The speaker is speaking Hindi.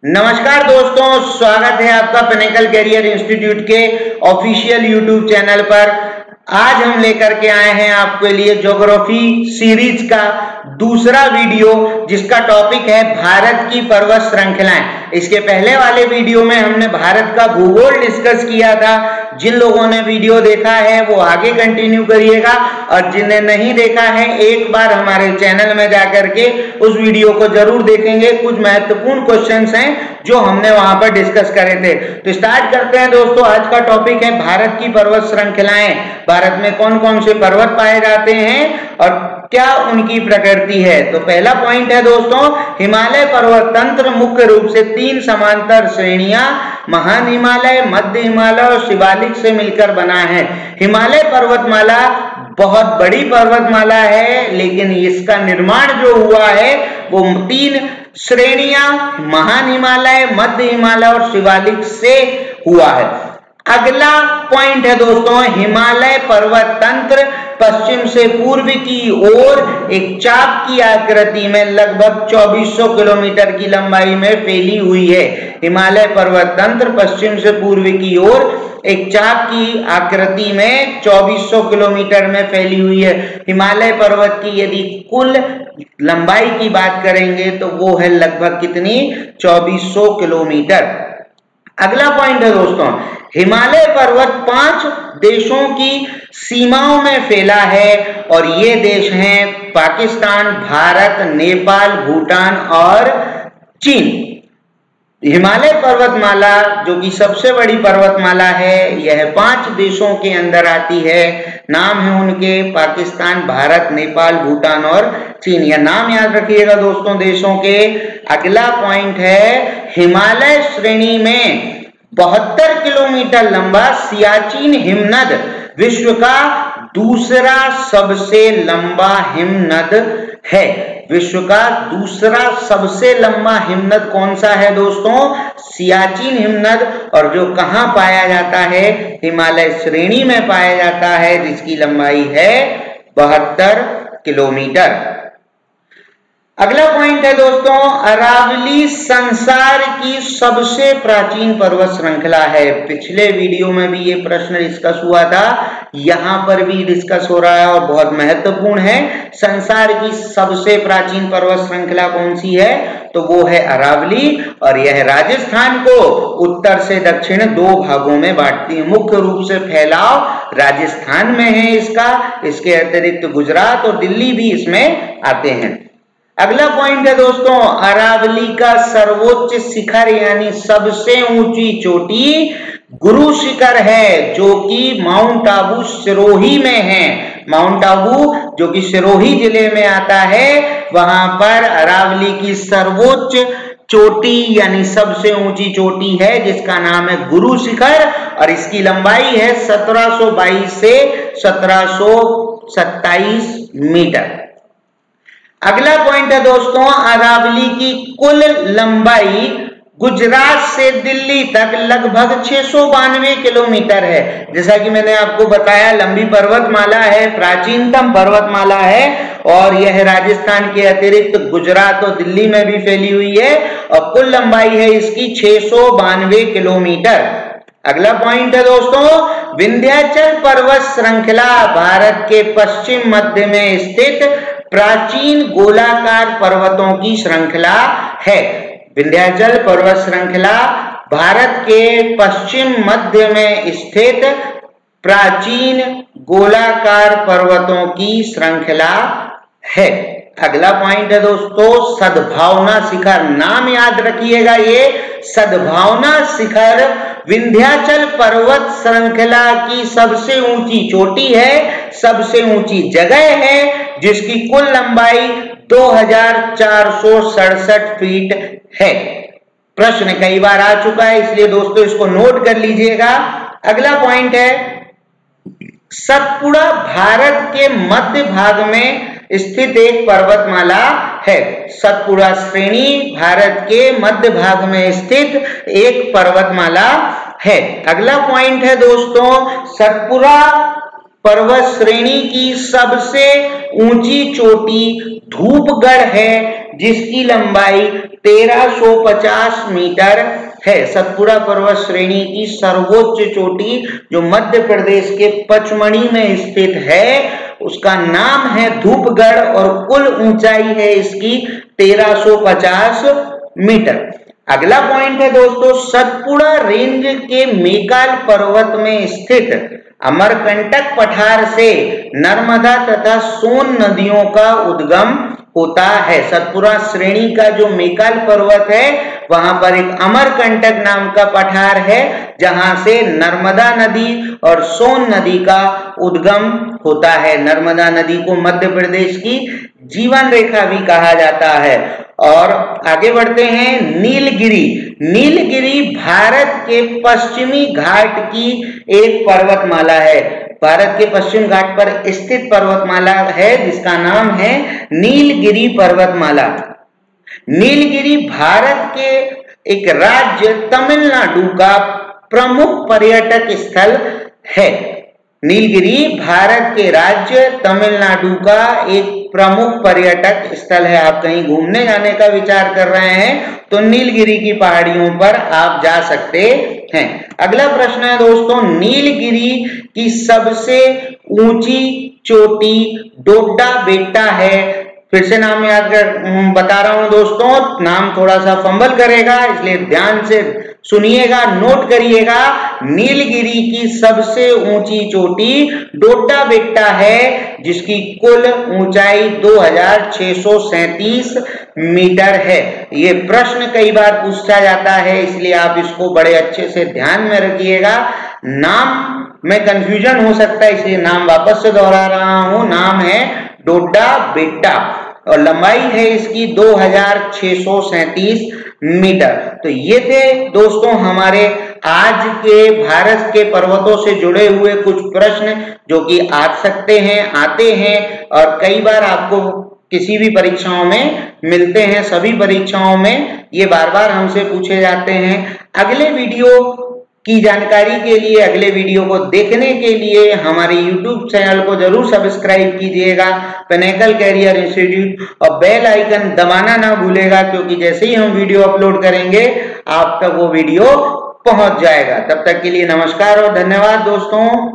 नमस्कार दोस्तों, स्वागत है आपका पिनेकल कैरियर इंस्टीट्यूट के ऑफिशियल यूट्यूब चैनल पर। आज हम लेकर के आए हैं आपके लिए ज्योग्राफी सीरीज का दूसरा वीडियो, जिसका टॉपिक है भारत की पर्वत श्रृंखलाएं। इसके पहले वाले वीडियो में हमने भारत का भूगोल डिस्कस किया था। जिन लोगों ने वीडियो देखा है वो आगे कंटिन्यू करिएगा, और जिन्हें नहीं देखा है एक बार हमारे चैनल में जाकर के उस वीडियो को जरूर देखेंगे। कुछ महत्वपूर्ण क्वेश्चंस हैं जो हमने वहां पर डिस्कस करे थे। तो स्टार्ट करते हैं दोस्तों। आज का टॉपिक है भारत की पर्वत श्रृंखलाएं। भारत में कौन कौन से पर्वत पाए जाते हैं और क्या उनकी प्रकृति है। तो पहला पॉइंट है दोस्तों, हिमालय पर्वत तंत्र मुख्य रूप से 3 समांतर श्रेणियां महान हिमालय, मध्य हिमालय और शिवालिक से मिलकर बना है। हिमालय पर्वतमाला बहुत बड़ी पर्वतमाला है, लेकिन इसका निर्माण जो हुआ है वो 3 श्रेणियां महान हिमालय, मध्य हिमालय और शिवालिक से हुआ है। अगला पॉइंट है दोस्तों, हिमालय पर्वत तंत्र पश्चिम से पूर्व की ओर एक चाप की आकृति में लगभग 2400 किलोमीटर की लंबाई में फैली हुई है। हिमालय पर्वत तंत्र पश्चिम से पूर्व की ओर एक चाप की आकृति में 2400 किलोमीटर में फैली हुई है। हिमालय पर्वत की यदि कुल लंबाई की बात करेंगे तो वो है लगभग कितनी, 2400 किलोमीटर। अगला पॉइंट है दोस्तों, हिमालय पर्वत 5 देशों की सीमाओं में फैला है, और ये देश हैं पाकिस्तान, भारत, नेपाल, भूटान और चीन। हिमालय पर्वतमाला जो कि सबसे बड़ी पर्वतमाला है, यह 5 देशों के अंदर आती है। नाम है उनके पाकिस्तान, भारत, नेपाल, भूटान और चीन। यह नाम याद रखिएगा दोस्तों देशों के। अगला पॉइंट है, हिमालय श्रेणी में 72 किलोमीटर लंबा सियाचिन हिमनद विश्व का दूसरा सबसे लंबा हिमनद है। विश्व का दूसरा सबसे लंबा हिमनद कौन सा है दोस्तों? सियाचिन हिमनद। और जो कहां पाया जाता है? हिमालय श्रेणी में पाया जाता है, जिसकी लंबाई है 72 किलोमीटर। अगला पॉइंट है दोस्तों, अरावली संसार की सबसे प्राचीन पर्वत श्रृंखला है। पिछले वीडियो में भी ये प्रश्न डिस्कस हुआ था, यहां पर भी डिस्कस हो रहा है और बहुत महत्वपूर्ण है। संसार की सबसे प्राचीन पर्वत श्रृंखला कौन सी है? तो वो है अरावली, और यह राजस्थान को उत्तर से दक्षिण 2 भागों में बांटती है। मुख्य रूप से फैलाव राजस्थान में है इसका। इसके अतिरिक्त गुजरात और दिल्ली भी इसमें आते हैं। अगला पॉइंट है दोस्तों, अरावली का सर्वोच्च शिखर यानी सबसे ऊंची चोटी गुरु शिखर है, जो कि माउंट आबू सिरोही में है। माउंट आबू जो कि सिरोही जिले में आता है, वहां पर अरावली की सर्वोच्च चोटी यानी सबसे ऊंची चोटी है, जिसका नाम है गुरु शिखर, और इसकी लंबाई है 1722 से 1727 मीटर। अगला पॉइंट है दोस्तों, अरावली की कुल लंबाई गुजरात से दिल्ली तक लगभग 692 किलोमीटर है। जैसा कि मैंने आपको बताया, लंबी पर्वतमाला है, प्राचीनतम पर्वतमाला है, और यह राजस्थान के अतिरिक्त गुजरात और दिल्ली में भी फैली हुई है, और कुल लंबाई है इसकी 692 किलोमीटर। अगला पॉइंट है दोस्तों, विंध्याचल पर्वत श्रृंखला भारत के पश्चिम मध्य में स्थित प्राचीन गोलाकार पर्वतों की श्रृंखला है। विंध्याचल पर्वत श्रृंखला भारत के पश्चिम मध्य में स्थित प्राचीन गोलाकार पर्वतों की श्रृंखला है। अगला पॉइंट है दोस्तों, सद्भावना शिखर। नाम याद रखिएगा, ये सद्भावना शिखर विंध्याचल पर्वत श्रृंखला की सबसे ऊंची चोटी है, सबसे ऊंची जगह है, जिसकी कुल लंबाई 2467 फीट है। प्रश्न कई बार आ चुका है, इसलिए दोस्तों इसको नोट कर लीजिएगा। अगला पॉइंट है, सतपुड़ा भारत के मध्य भाग में स्थित एक पर्वतमाला है। सतपुड़ा श्रेणी भारत के मध्य भाग में स्थित एक पर्वतमाला है। अगला पॉइंट है दोस्तों, सतपुड़ा पर्वत श्रेणी की सबसे ऊंची चोटी धूपगढ़ है, जिसकी लंबाई 1350 मीटर है। सतपुड़ा पर्वत श्रेणी की सर्वोच्च चोटी जो मध्य प्रदेश के पचमढ़ी में स्थित है उसका नाम है धूपगढ़ और कुल ऊंचाई है इसकी 1350 मीटर। अगला पॉइंट है दोस्तों, सतपुड़ा रेंज के मेकाल पर्वत में स्थित अमरकंटक पठार से नर्मदा तथा सोन नदियों का उद्गम होता है। सतपुड़ा श्रेणी का जो मेकाल पर्वत है वहां पर एक अमरकंटक नाम का पठार है जहां से नर्मदा नदी और सोन नदी का उद्गम होता है। नर्मदा नदी को मध्य प्रदेश की जीवन रेखा भी कहा जाता है। और आगे बढ़ते हैं, नीलगिरी। नीलगिरी भारत के पश्चिमी घाट की एक पर्वतमाला है। भारत के पश्चिम घाट पर स्थित पर्वतमाला है जिसका नाम है नीलगिरी पर्वतमाला। नीलगिरी भारत के एक राज्य तमिलनाडु का प्रमुख पर्यटक स्थल है। नीलगिरी भारत के राज्य तमिलनाडु का एक प्रमुख पर्यटक स्थल है। आप कहीं घूमने जाने का विचार कर रहे हैं तो नीलगिरी की पहाड़ियों पर आप जा सकते हैं। अगला प्रश्न है दोस्तों, नीलगिरी की सबसे ऊंची चोटी डोडा बेट्टा है। फिर से नाम याद कर बता रहा हूं दोस्तों, नाम थोड़ा सा फंबल करेगा इसलिए ध्यान से सुनिएगा, नोट करिएगा। नीलगिरी की सबसे ऊंची चोटी डोडा बेट्टा है जिसकी कुल ऊंचाई 2637 मीटर है। ये प्रश्न कई बार पूछा जाता है इसलिए आप इसको बड़े अच्छे से ध्यान में रखिएगा। नाम में कंफ्यूजन हो सकता है इसलिए नाम वापस से दोहरा रहा हूं। नाम है डोडा बेट्टा और लंबाई है इसकी 2637 मीटर। तो ये थे दोस्तों हमारे आज के भारत के पर्वतों से जुड़े हुए कुछ प्रश्न जो कि आ सकते हैं, आते हैं और कई बार आपको किसी भी परीक्षाओं में मिलते हैं। सभी परीक्षाओं में ये बार बार हमसे पूछे जाते हैं। अगले वीडियो की जानकारी के लिए, अगले वीडियो को देखने के लिए हमारे YouTube चैनल को जरूर सब्सक्राइब कीजिएगा, पिनेकल कैरियर इंस्टीट्यूट, और बेल आइकन दबाना ना भूलेगा क्योंकि जैसे ही हम वीडियो अपलोड करेंगे आप तक वो वीडियो पहुंच जाएगा। तब तक के लिए नमस्कार और धन्यवाद दोस्तों।